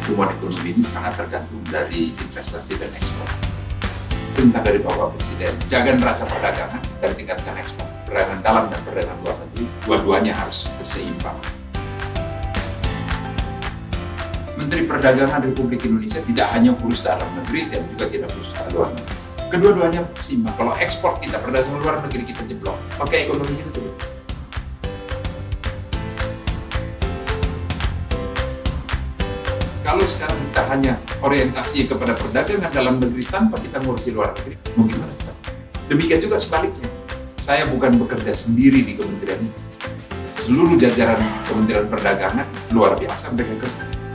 pertumbuhan ekonomi ini sangat tergantung dari investasi dan ekspor. Perintah dari Bapak Presiden, jaga neraca perdagangan dan tingkatkan ekspor. Perdagangan dalam dan perdagangan luar negeri, dua-duanya harus seimbang. Menteri Perdagangan Republik Indonesia tidak hanya urus dalam negeri dan juga tidak urus luar negeri. Kedua-duanya seimbang. Kalau ekspor kita, perdagangan luar negeri kita jeblok, maka ekonomi kita jeblok. Kalau sekarang kita hanya orientasi kepada perdagangan dalam negeri tanpa kita ngurusi luar negeri, mau gimana kita? Demikian juga sebaliknya. Saya bukan bekerja sendiri di kementerian ini. Seluruh jajaran Kementerian Perdagangan luar biasa mereka kerja.